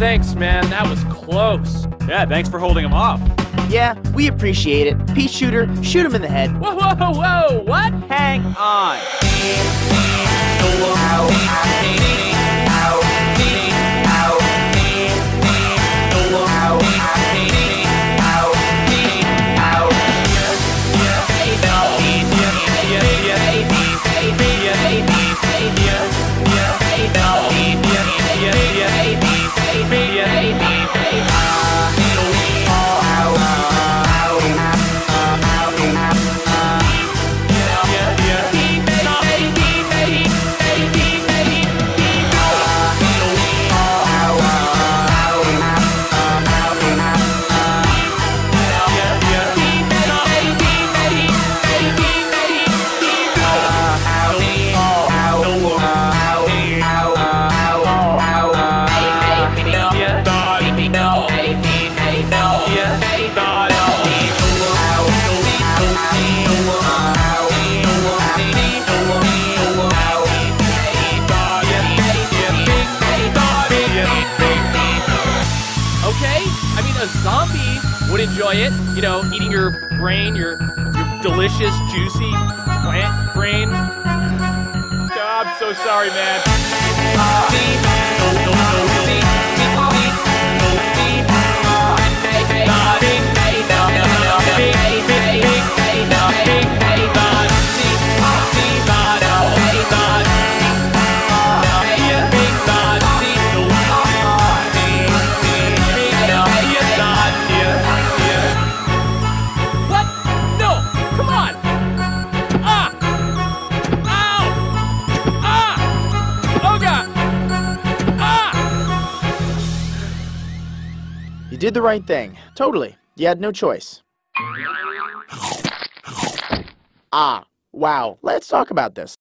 thanks, man. That was close. Yeah, thanks for holding him off. Yeah, we appreciate it. Pea shooter, shoot him in the head. Whoa, whoa, whoa, what? Hang on. Okay, I mean, a zombie would enjoy it. You know, eating your brain, your delicious, juicy plant brain. Oh, I'm so sorry, man. What? No! Come on! Ah! Ow! Ah! Oh, God! Ah! You did the right thing. Totally. You had no choice. Ah, wow. Let's talk about this.